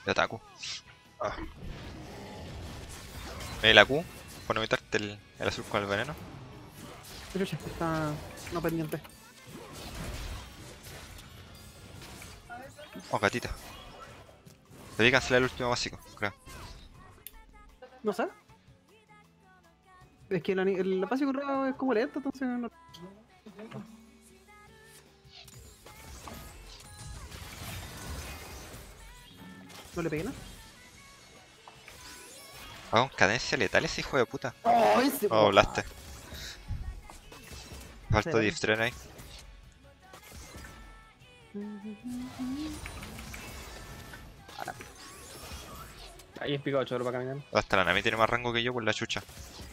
De ataco. Ah. La Q, por no evitarte el azul con el veneno. Chucha, está no pendiente. Oh, gatita. Debí cancelar el último básico, creo. ¿No sé? Es que el básico raro es como lento, entonces no, no le pegué nada. Va con cadencia letal ese hijo de puta. ¡Oh, ese! Oh, blaste. Falta Sí. Div Train ahí. Ahí es picado chorro para caminar. Hasta la Nami tiene más rango que yo por la chucha.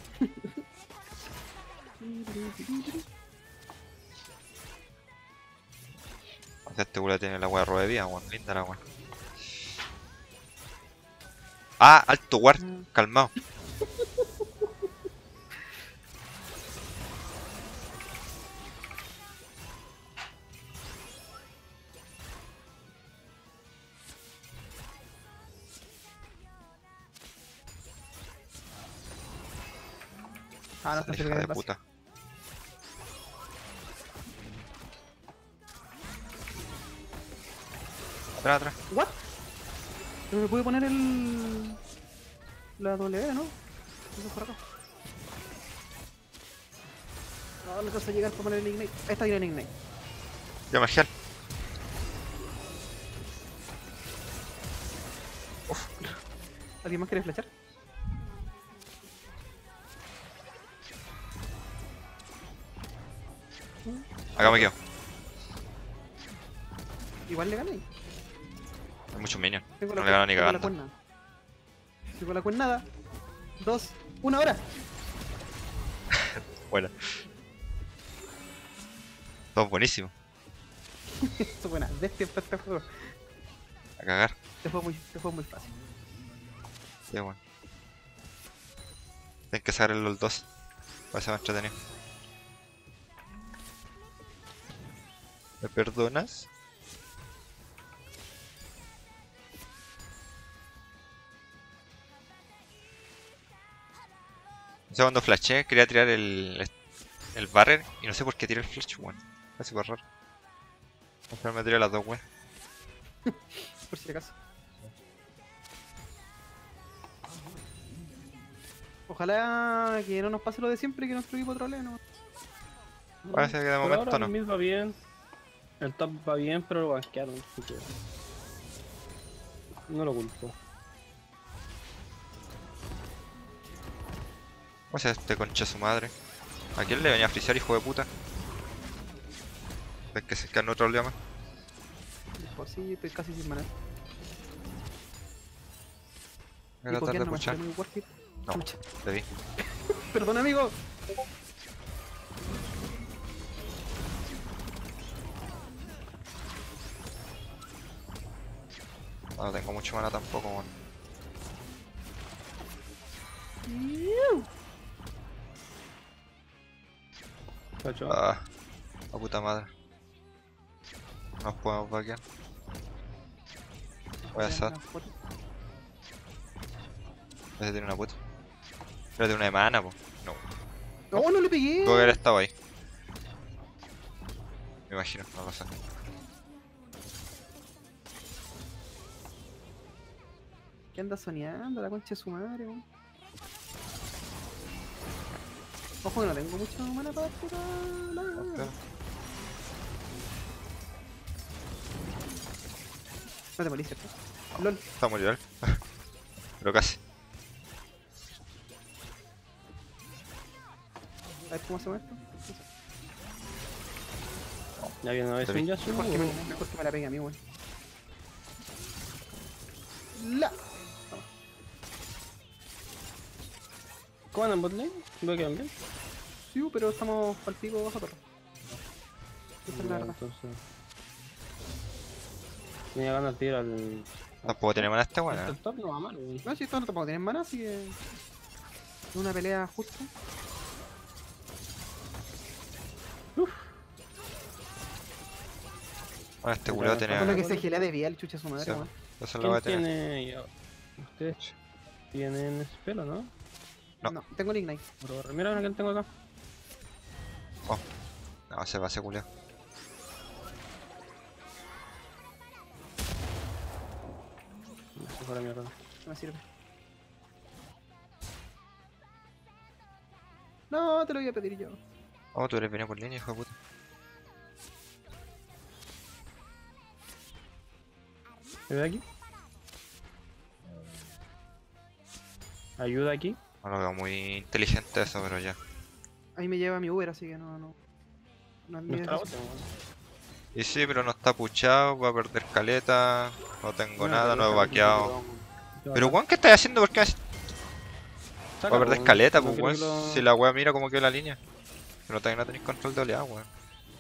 O sea, este culo tiene la wea roba de vida, weón. Linda la wea. Ah, alto guard, calmado. Ah, no está cerca Hija del de básico. puta. Atrás, atrás. ¿What? No me pude poner el... la W, ¿no? Eso por acá. No, no alcanza a llegar para poner el Ignite. Esta tiene el Ignite. Ya, Margial. ¿Alguien más quiere flechar? Acá me quedo. Igual le gané. Hay muchos minions. Tengo No le gano ni tengo la cagando. cuerna. Tengo la cuernada. 2, 1 hora. Bueno. Todo buenísimo. Eso es buena. Bestia para este juego. A cagar. Este juego es muy fácil. Sí, bueno. Tienen que sacar el LOL 2. Para ser más entretenido. ¿Me perdonas? O sea, cuando flashé quería tirar el barrer y no sé por qué tiré el flash, weón. Es súper raro. Al final me tiré las dos, weón. Por si acaso. Ojalá que no nos pase lo de siempre y que nuestro equipo trolee, ¿no? Parece que de Por momento ahora no. el mid va bien. El top va bien, pero lo banquearon. Así que... no lo culpo. ¿Cómo se este concha su madre? ¿A quién le venía a frisear, hijo de puta? ¿Ves que se queda en otro problema? Pues sí, estoy casi sin maná. Voy Y a tratar de copiando me puchar. sale muy worth it. No, Chucha. debí. Perdón, amigo. No tengo mucho mana tampoco, weón. Cacho. Ah, la puta madre. No nos podemos vaquear. Voy a SAT. Ese tiene una puta. Pero tiene una de mana, po. No. ¡Oh, no le pegué! Tuvo que haber estado ahí. Me imagino, no lo sé. ¿Qué anda soñando? La concha de su madre, weón. Ojo que no tengo mucho mana para puta la weón. No te morís, ¿cierto? LOL. Está muy mal. Pero casi. A ver cómo hacemos esto. Ya viene una vez Te vi. un Yasuo. Mejor que me la pegue a mí, weón. La. ¿Cómo andan bot lane? ¿Veo que van bien? Sí, pero estamos al pico bajo torre. Esa es la Ya, verdad. entonces... tenía ganas de ir al... Tampoco tiene mana este weón, el top no va mal, wey. No, si esto no tampoco tienes mana, así que. Es una pelea justa. Bueno, este culo tiene. Bueno, que se gelea de vida el chucha su madre, Sí. weón. Eso lo voy a ¿Quién tener. tiene? ¿Ustedes tienen spell o no? No. No, tengo el Ignite. Mira lo que tengo acá. No, se va a culiao. Se fue la mierda. No me sirve. No, te lo voy a pedir yo. Oh, tú eres venido por línea, hijo de puta. ¿Se ve aquí? Ayuda aquí. No lo veo muy inteligente eso, pero ya. Ahí me lleva mi Uber, así que no. No es No mi está la decisión. otra, weón. Y sí, pero no está puchado, va a perder caleta, no tengo Bueno, nada, no he pero vaqueado. ¿qué Pero bacán. weón, ¿qué estás haciendo? ¿Por qué va a Sácalo, perder weón. caleta, No pues quiero weón? que lo- Si la wea mira como quedó la línea. Que no tenéis control de oleada, weón.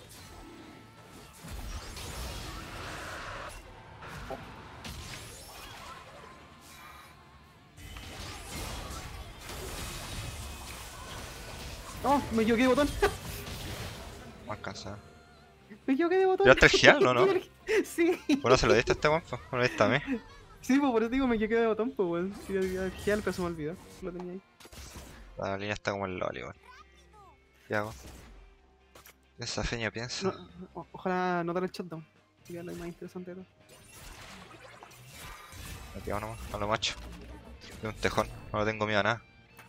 No, me equivoqué de botón. Más cansado. Me equivoqué de botón. ¿Ya está el Gial, no? Sí. Bueno, se lo diste a este weón, pues. Bueno, diste a mí. Sí, pues por eso digo me equivoqué de botón, pues weón. Sí, el Gial, pero se me olvidó. Lo tenía ahí. La línea está como el loli, weón. ¿Qué hago? Esa feña piensa. No, ojalá no dar el shutdown. Sería lo más interesante de todo. Aquí vamos nomás, a lo macho. De un tejón, no le tengo miedo a nada.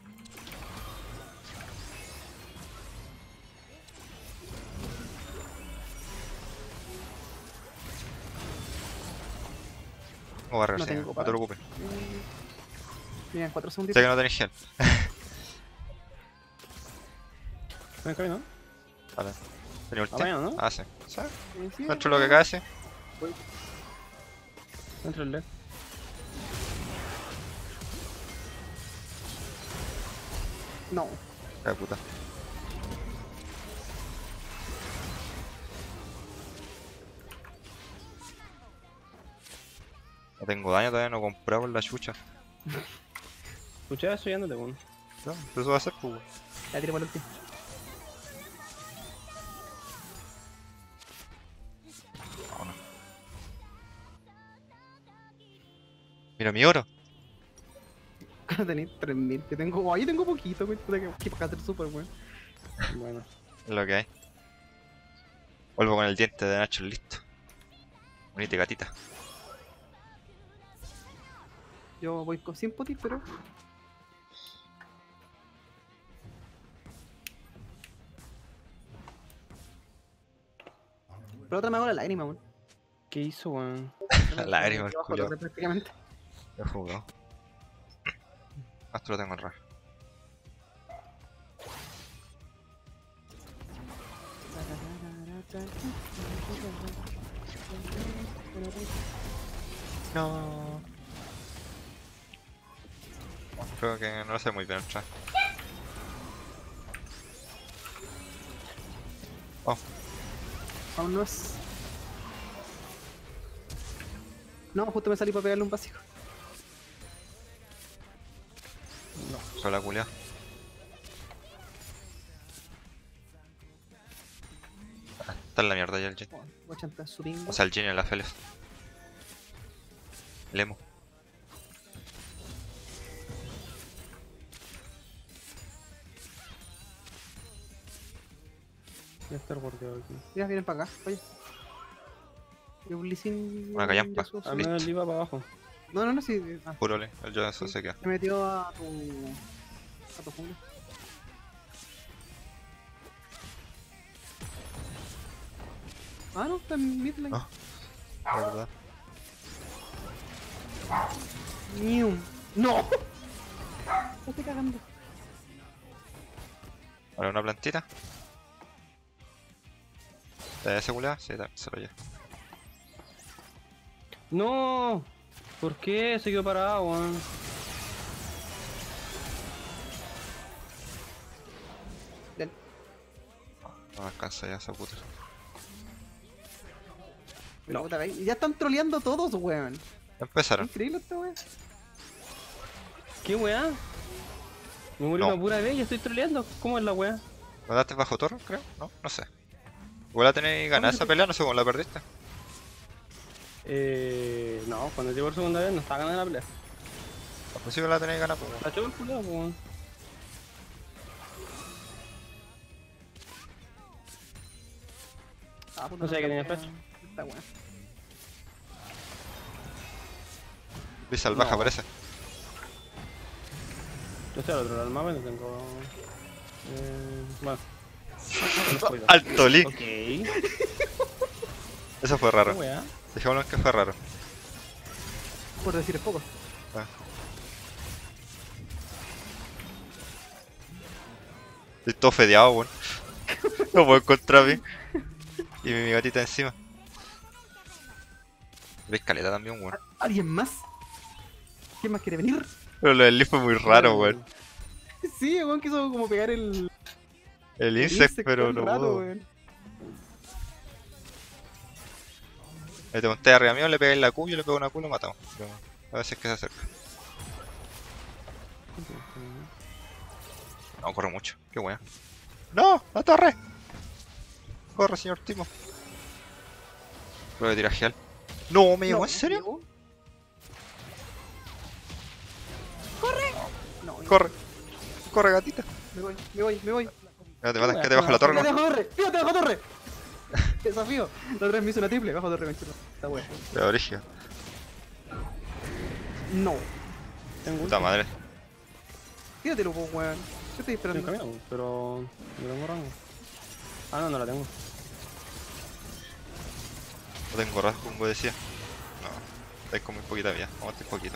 Tengo barrer, No sí, tengo no te para. preocupes. Mira, 4 segundos. Sé que no tenés gel. Ven acá, ¿no? Vale. ¿Tenía ulti? Mañana, ¿no? Ah, sí. ¿Sí? Sí, Dentro de lo que cae, sí. Dentro del LED. No. Cae puta. No tengo daño todavía, no he comprado por la chucha. Escuché eso y ándate, weón. No, pero eso va a ser, pues. Ya tiré para el ulti. Vámonos. Mira mi oro. Tenéis 3000. Yo tengo. Ahí tengo poquito, güey. Puta que para hacer super, weón. Bueno. Es lo que hay. Vuelvo con el diente de Nacho listo. Bonita gatita. Yo voy con 100 potis, pero. Pero otra me hago la lágrima, weón. ¿Qué hizo, weón? Lágrima, el Bajo culiao. torre prácticamente. He jugado. Esto lo tengo en ra. No. Creo que no lo sé muy bien entrar. Oh, Aún no es. No, justo me salí para pegarle un básico. sola culia. Está en la mierda ya el Jin. 80 su bingo. O sea, el Jin en la Feles. Lemo. Voy a estar bordeado aquí. Mira, vienen para acá, oye. Y un Lee Sin. Una callampa. Yasuo, Al sí. menos el IVA para abajo. No, sí. Ah, Puro le. El yo eso sí. se queda. Se metió a tu. A tu jungla. Ah, no, está en mid lane. Ah. La verdad. Nium. ¡No! Me estoy cagando. Ahora una plantita. ¿Se culia? Sí, se lo lleva. ¡No! ¿Por qué se quedó parado, weón? Del- No me alcanza ya esa puta. No. Puta, ¿veis? Ya están troleando todos, weón. Ya empezaron. Increíble esta weón. ¿Qué weá? Me morí No. una pura vez y estoy troleando. ¿Cómo es la weá? ¿Lo daste bajo toro, creo? No, no sé. Igual la tenéis ganada esa pelea, no sé cómo la perdiste. No, cuando llegó por segunda vez no estaba ganando la pelea. Pues sí que la tenéis ganas, pues. La echó el culo, pues. Ah, puta, No sé qué tiene está- flash. Está bueno. Vi salvaje No. parece. Yo estoy al otro lado del mapa y no tengo. Bueno. No spoiler. Alto Lee. Ok. ¿Qué Eso fue raro. weá? Dejémoslo en que fue raro. Por decir es poco. Ah. Estoy todo fedeado, weón. No puedo encontrar a mí. Y mi gatita encima. Ves caleta también, weón. ¿Alguien más? ¿Quién más quiere venir? Pero lo del Lee fue muy raro, weón. Sí, weón, quiso como pegar el El insect, pero todo el no rato, pudo. weón. Le monté arriba mío, le pegué en la Q, yo le pego una Q y lo matamos. Pero a ver si es que se acerca. No, corre mucho. Qué weón. ¡No! ¡La torre! Corre, señor Timo. Creo que tira gel. No, me llegó, No, ¿en serio? llegó. No, Corre. Corre, gatita. me voy. Ya te matan, que te bajo la torre, Fíjate ¿no? bajo torre, fíjate bajo torre. Desafío. La otra vez me hizo una triple, bajo torre, conchito. Está bueno. De origen. No. Tengo Puta madre. Fíjatelo, pues, weón. ¿Qué estoy Estoy en esperando? camino, pero no tengo rango. Ah, no la tengo. No tengo rasgo, como decía. No. Estáis con muy poquita vida. Vamos a estar poquito.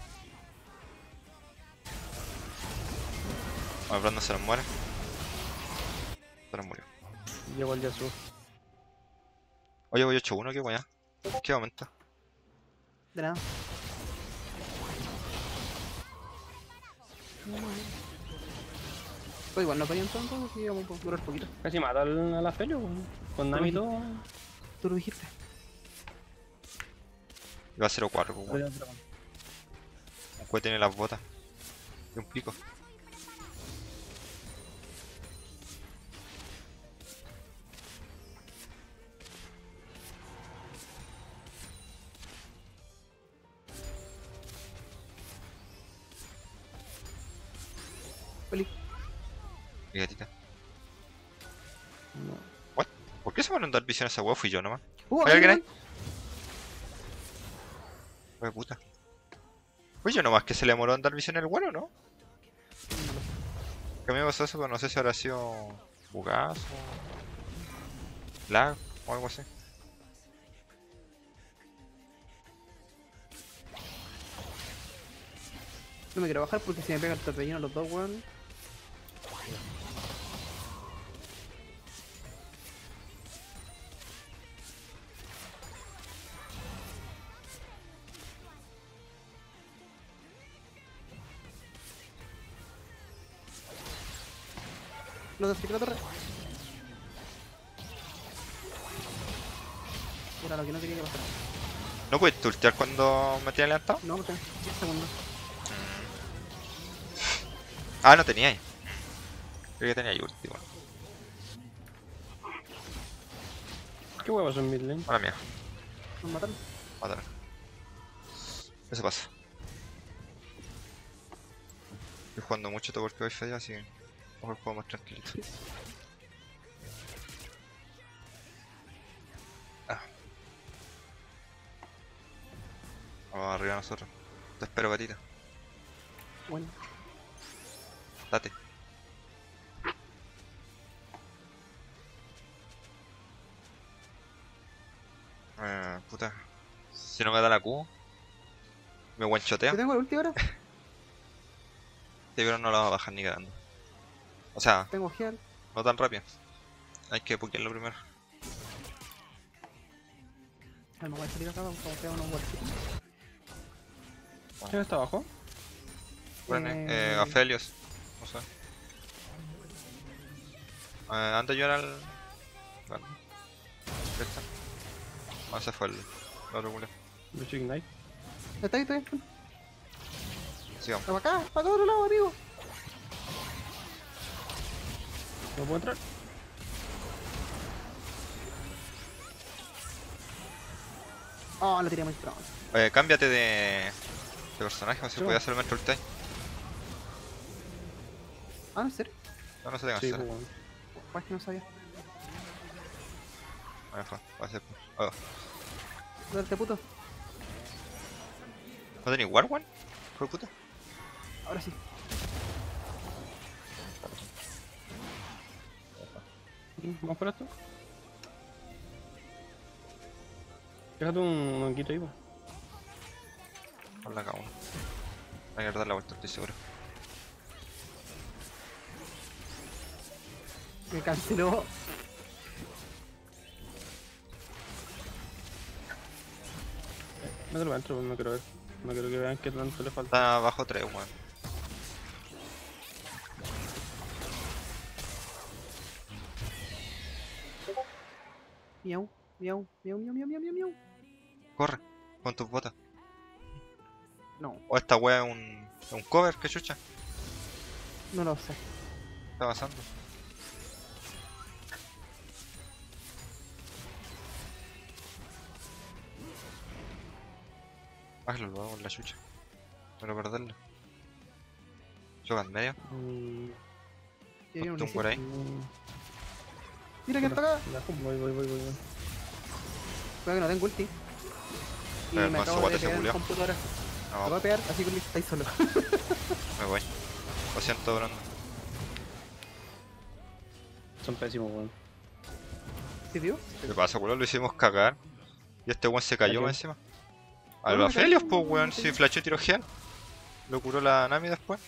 Bueno, Brandon se nos muere. Se nos murió. Llego al Yasuo. Oye, voy 8-1, qué weá. ¿Qué aumenta? De nada. Pues igual no pelean tanto, así vamos a durar poquito. Casi mata a la Felio, con Nami y todo. Tú lo dijiste. Iba a 0-4, pues weón. Después tiene las botas. Y un pico. Feliz. Mi gatita. No. ¿What? ¿Por qué se van a dar visión a esa weá? Fui yo nomás. ¿Hay ¿Hay alguien ahí? Wea puta. Fui yo nomás que se le demoró en dar visión al bueno, ¿no? Que a mí me pasó eso, pero no sé si habrá sido bugazo, lag o algo así. No me quiero bajar porque si me pega el torbellino los dos, weón. ¿No te acerqué la torre? Era lo que no quería que pasara. ¿No puedes tultear cuando me tiene levantado? No, porque 10 segundos. Ah, no tenía ahí. Creo que tenía ahí último. ¿Qué huevos son mid lane? Ahora mía, Nos mataron. mátame. Eso pasa. Estoy jugando mucho todo porque voy feo, así que mejor juego más tranquilito. Ah. Vamos arriba nosotros. Te espero, gatita. Bueno. Date. Puta. Si no me da la Q, me guanchotea. ¿Yo tengo el ulti ahora? Sí, pero no la va a bajar ni cagando. O sea, Tengo heal. no tan rápido. Hay que pukearlo primero. Me voy a salir acá, vamos a pegar unos golpes. ¿Quién está abajo? Bueno, a Felios. No sé. Anda yo al. Vale. ¿Qué está? Ah, ese fue el otro culo. Lucho Ignite. Está ahí. Sigamos. Para acá, para otro lado, amigo. ¿No puedo entrar? Oh, la tiré muy pronto. Cámbiate de personaje, o si Sí, puede hacer el Mental Time. Ah, ¿en serio? No, no se te Sí, cancela. pues, weón. Pues que no sabía. Ahí fue, va a ser. Oh. Date puto. ¿No tenéis War One? ¿Fue puta? Ahora sí. ¿Vamos por esto? Déjate un manquito ahí, pues. Con la K1. Hay que dar la vuelta, estoy seguro. Me canceló. Mételo adentro, pues, no quiero ver. No quiero que vean qué tanto le falta. Está abajo 3, weón. Miau, miau, miau, miau, miau, miau, miau, miau. Corre, con tus botas. No, O esta wea es un cover, que chucha. no lo sé. ¿Qué está pasando? Hazlo luego con la chucha. Para perderlo. Choca en medio. Y hay un Ponte un Lissi. por ahí. Mira que está acá. Ya, voy. Cuidado que no tengo ulti. Y Pero me el manso acabo guate de se pegar en culió. computadora. Me voy No, a pegar así con Lissi, estáis solo. me voy. Lo siento, Brandon. Son pésimos, weón. ¿Sí, tío? ¿Qué pasa, weón? Lo hicimos cagar. Y este weón se cayó ¿A quién? más encima. No, Al me Aphelios, cayó, pues no weón. me Si cayó. flashó y tiró gel. Lo curó la Nami después.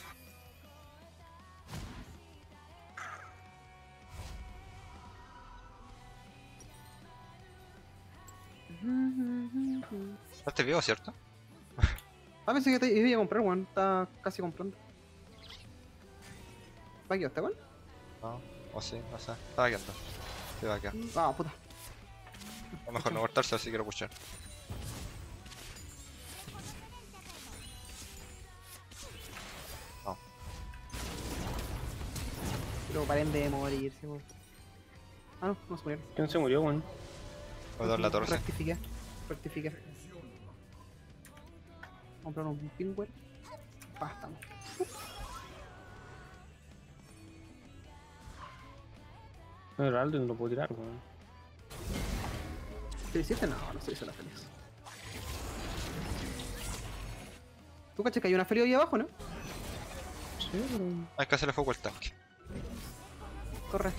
Estás vivo, ¿cierto? Ah, pensé que te iba a comprar, weón. Está casi comprando. ¿Va aquí está, weón? No, o sí, no sé. Estaba quedando. Se va a quedar. Ah, puta. A lo mejor no cortarse, así quiero pushar. No, Pero paren de morirse, weón. Ah, no, no se murieron. ¿Quién se murió, weón? voy a dar la torre. Rectifiqué. Comprar un pingüer. Basta. No era alto y no lo puedo tirar, weón. ¿Se lo hiciste? No, no se lo hizo la feliz. ¿Tú caché que hay una feria ahí abajo, no? Sí, pero... Hay que hacerle fuego al tanque. Corre.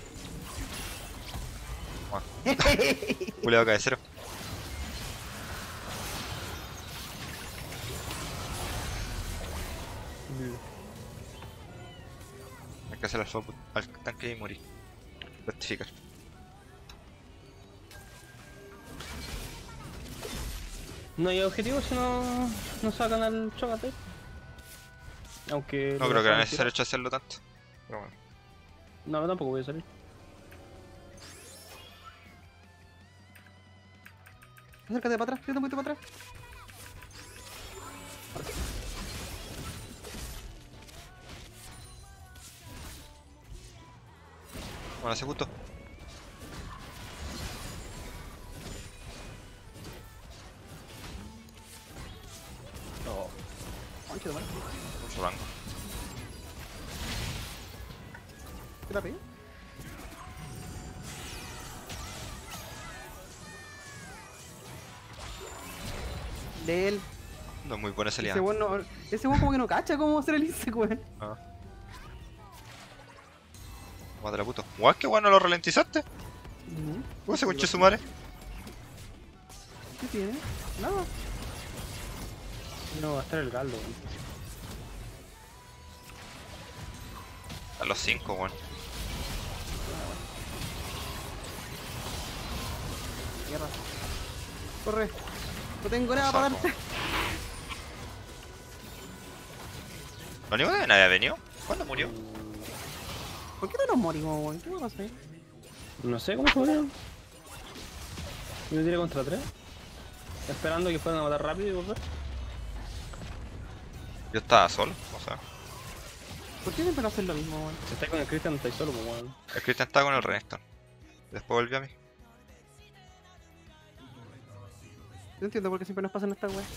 Culeado cabecero. Hay que hacerle fuego al tanque y morir. Rectificar. No hay objetivo si no sacan al Chocate. Aunque... No lo creo que era dejaron necesario hacerlo tanto. Pero bueno. tirar. No, tampoco voy a salir. Acércate para atrás, tírate un poquito para atrás. Ahora sí. Bueno, hace justo. No. Concha de madre. Mucho rango. ¿Qué la pegué? De él. No es muy buena esa Ese liana. weón no, ese weón como que no cacha cómo hacer el insect, weón. Ah. Madre la puto. Guau, que bueno, lo ralentizaste. ¿Cómo se conche su madre? ¿Qué tiene? Nada. No va a estar el galdo, weón. A los 5, weón. Mierda. Corre. No tengo nada para Saco. darte. ¿Lo único que nadie ha venido? ¿Cuándo murió? ¿Por qué no nos morimos, weón? ¿Qué pasa ahí? No sé cómo se murieron. Yo tiré contra 3. Esperando que fueran a matar rápido y volver. Yo estaba solo, o sea. ¿Por qué siempre no hacen lo mismo, weón? Si estáis con el Christian, no estáis solo, pues, weón. El Christian estaba con el Renekton. Después volvió a mí. No entiendo por qué siempre nos pasan estas weas.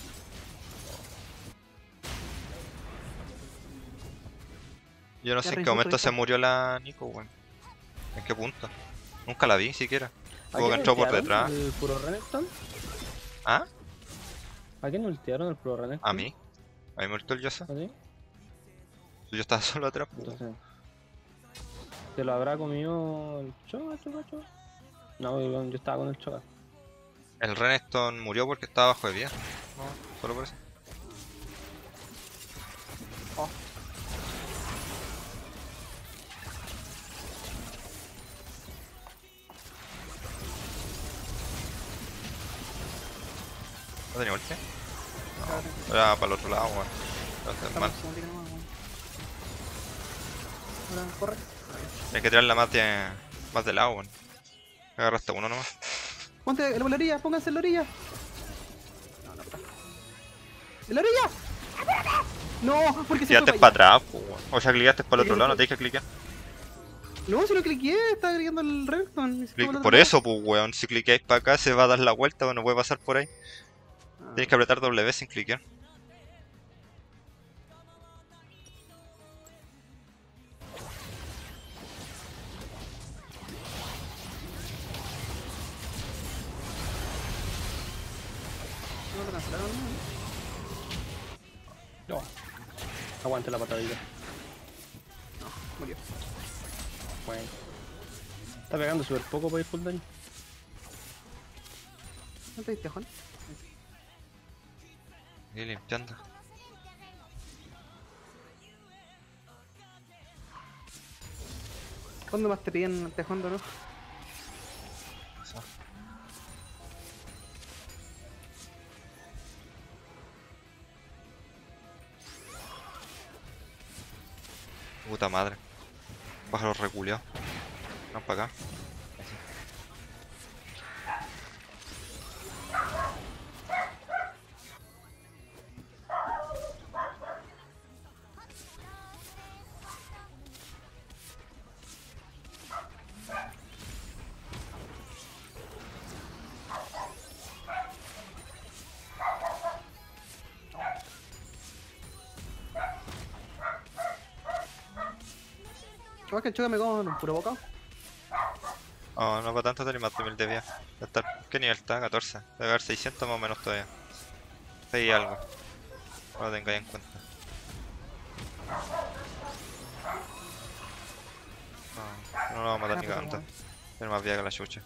Yo no Ya sé en qué reinsulto, momento se hijo. murió la Nico, weón. ¿En qué punto? Nunca la vi siquiera. ¿A Tuvo que quién entrar por ultearon? detrás. ¿El puro Renekton? ¿Ah? ¿A quién ultearon el puro A Renekton? mí. A mí me ultó el Yasuo. ¿A ti? Yo estaba solo atrás, pues. Entonces, ¿se lo habrá comido el Choca? No, yo estaba con el Choca. El Renekton murió porque estaba bajo de vida. No, solo por eso. Oh, ¿No tenía ulti? cállate. Era para el otro lado, weón. Entonces, Está mal. máximo, tira nomás, weón. Ahora, corre. Hay que tirarla más de lado, weón. Agarraste uno nomás. Ponte en la orilla, pónganse en la orilla. No, no, puta. ¡En la orilla! No, porque se Tiraste fue para para allá. atrás, pues, weón. O sea, clicaste para el otro lado, no te dije clicar. No, si lo cliqué, estaba cliqueando el Renekton. y se fue para el otro Por lado. eso, pues, weón. Si clicáis para acá, se va a dar la vuelta, bueno, puede pasar por ahí. Ah, Tienes que apretar W sin cliquear. no lo cancelaron, ¿no? No. Aguante la patadita. Murió. Bueno. Está pegando súper poco para ir full daño. ¿No te diste, Juan? Y limpiando. ¿Cuándo más te piden tejondo, no? Eso. Puta madre. Pájaro reculeado. Van para acá. ¿Cómo es que el choque me como en un puro bocado? Oh, no para tanto, tenía más de 1000 de vida. Ya está. ¿Qué nivel está? 14. Debe haber 600 más o menos todavía. 6 y algo. No lo tengáis en cuenta. No lo vamos a matar ni Ah, cagando. pero Tiene más vida que la chucha.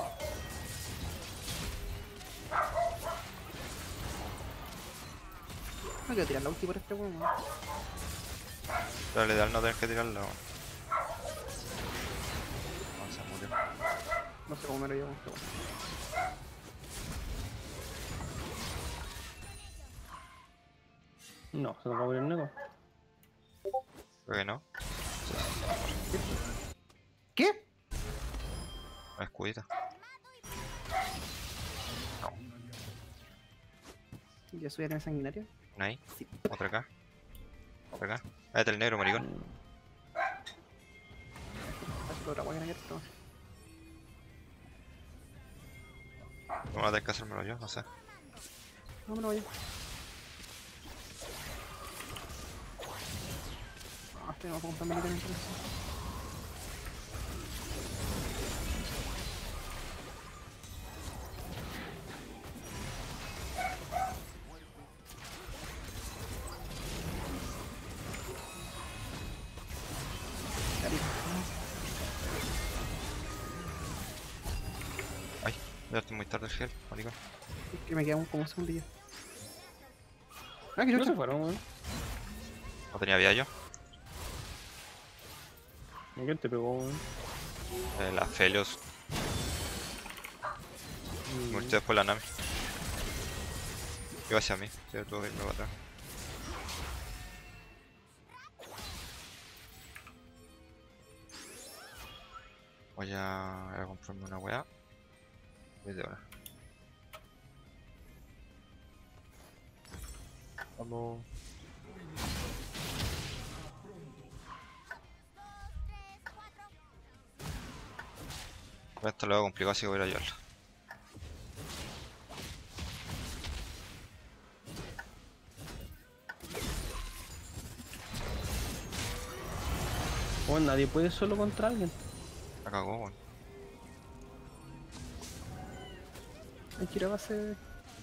no quiero tirar la ulti por este weón. Pero lo ideal no tener que tirarlo. No, se murió. No sé cómo me lo llevo. Pero bueno. No, se nos va a morir el Neko. Creo que no. ¿Qué? Una escudita. No. ¿Ya soy arena sanguinaria? Una ahí. Sí. Otra acá. Otra acá. Cállate el negro, maricón. Así que otra weá que no quiero, pero bueno. Vamos a tener que hacérmelo yo, no sé. No me lo voy. No, este no puedo comprar militares entonces. Ya, listo. Ay, ya estoy muy tarde el gel, maricón. Es que me queda como un segundillo. Ah, que No chucha. se fueron, weón. No tenía vida yo. ¿Quién te pegó, weón? La Felios. Me ulti después la Nami. Iba hacia mí, yo tuve que irme para atrás. Voy a ir a comprarme una weá. Voy de hora. Vamos. Esto lo veo complicado, así que voy a ir a ayudarlo. Bueno, nadie puede solo contra alguien. La cagó, weón. Hay que ir a base.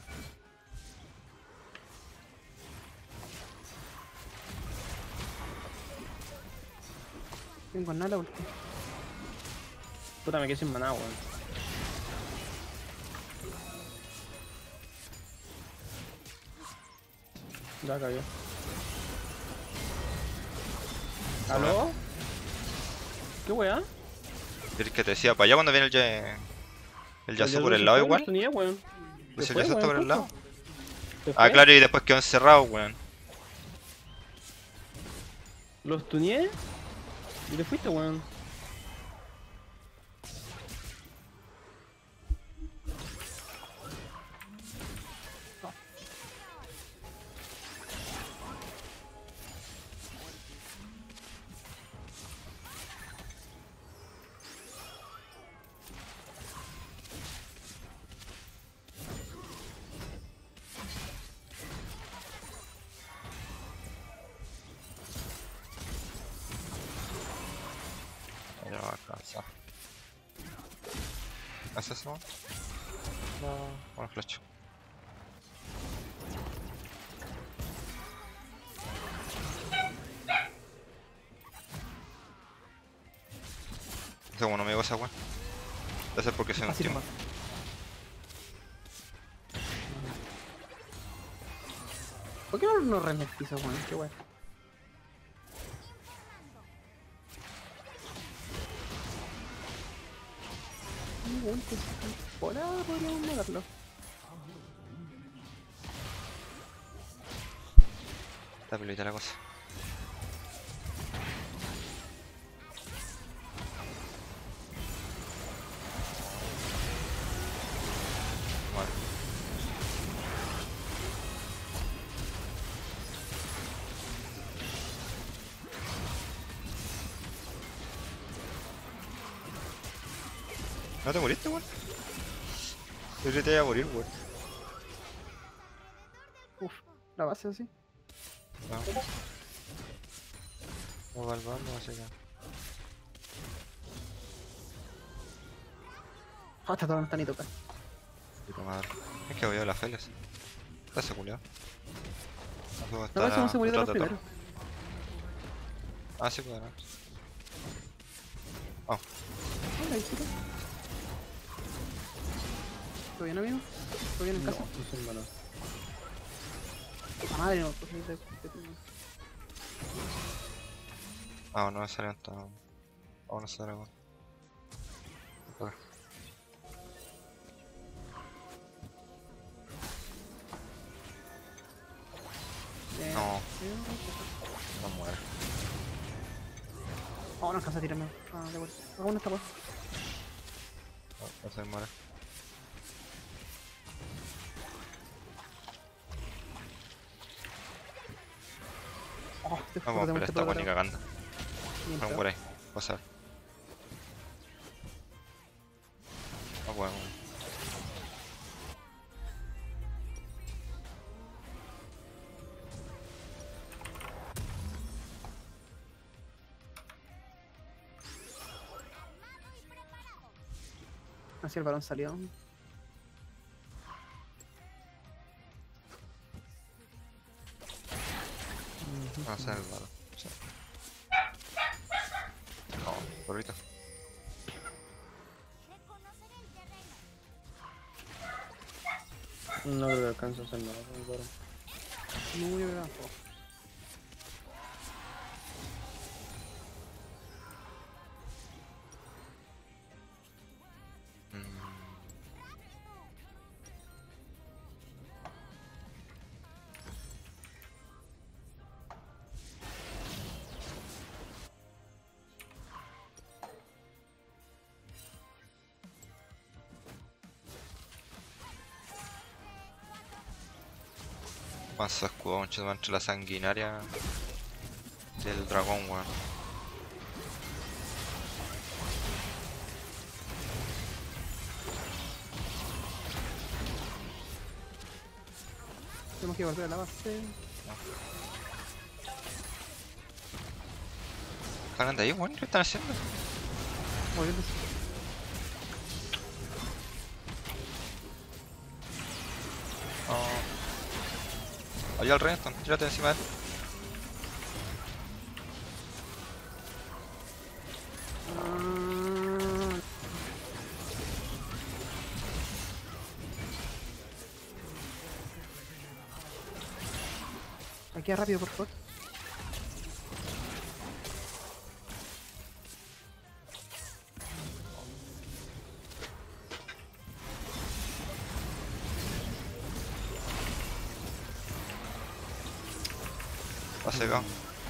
Tengo nada la ulti. Puta, me quedé sin maná, weón. Ya cayó. ¿Aló? ¿Qué weá? ¿Quieres que te decía para allá cuando viene el Pero Yasuo ya por se el lado fue, igual? no tenía, weón. Pues Se el fue, Yasuo está weón, por el lado. justo. Se Ah, fue. claro, y después quedó encerrado, weón. Los tuneé y te fuiste, weón. Ahí lo va a alcanzar. ¿Haces eso? No, bueno, flash. Ese bueno me llegó esa weón. Debe ser porque soy un Así team. nomás. ¿Por qué no remetís, weón? Qué weón. Por ahora podríamos moverlo. Está pelita la cosa. Vale. ¿No te moriste, weón? Yo creí que te iba a morir, weón. Uf, la base así. No. No va al bando, así que. Ah, está todo tan y toca. Puta madre. Es que voy a las feles. Está ese culiao. No puedo La estar base no se murió de los detrás primeros. todo. Ah, sí, puedo ganar. Oh, Hola, hijito. ¿Todo bien, amigo? ¿Todo bien en No, casa? no son malos. Puta madre, no, pues de ah, no me salió tan. Oh, no se dragón. Joder. No, no muere. Oh, no alcanza a tirarme. Ah, de vuelta. Aún no está pues. No, no se muere. Oh, te No juro, vamos a te pelear muerte esta por weón ni otro. cagando. Bien, No pero- por ahí. Pasar. No weón. Así el balón salió. No sé el malo. Sí. No, perrito. No creo que alcance a hacer nada con el Goro. Muy abajo. Más escudo, mucho entre la sanguinaria del dragón, weón. Tenemos que volver a la base. paran de ahí, weón. ¿Qué están haciendo? Moviéndose. Oh. Allá al Renekton, tírate encima de él. Aquí rápido, por favor. Va secado.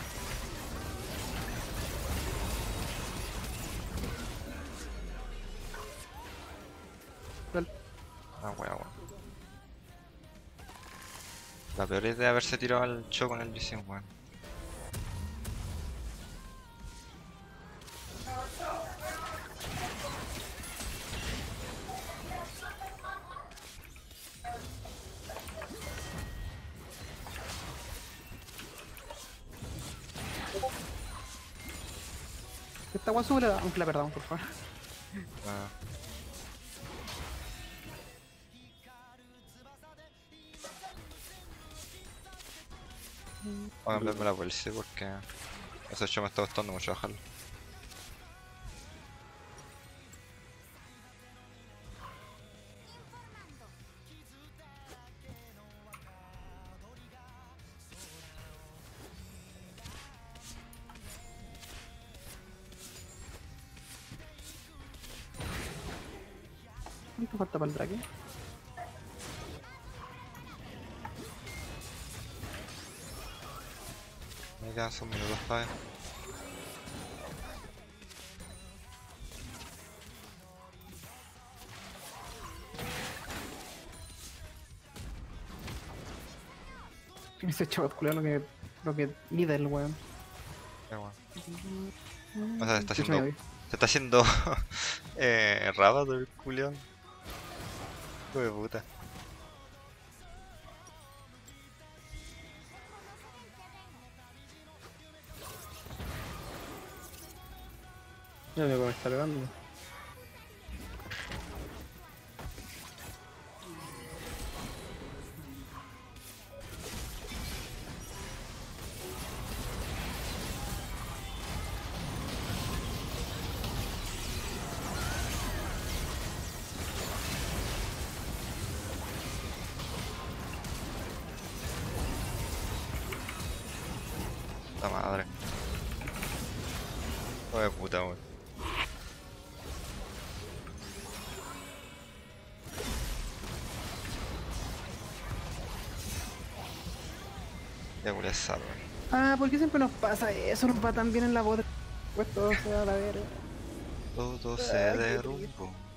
Dale. Ah, weón. La peor idea de haberse tirado al show con el Lee Sin, weón. Esta weá sube aunque la perdamos, por favor. Ah. Voy a cambiarme la bolsa porque ese show me está costando mucho bajarlo. ¿Cuánto falta para el drake? Me quedan sus minutos todavía. Ese chaval culiao lo que mide el weón. Qué bueno. O sea, se está Sí, haciendo. me voy. Se está haciendo. Rábado el culión. Hijo de puta. Ya veo que me está pegando. La madre. Hijo de puta, weón. Ya culiá esa, weón. Ah, ¿por qué siempre nos pasa eso? Nos va tan bien en la voz. Pues todo se va a la verga. Todo se Ay, qué derrumbó.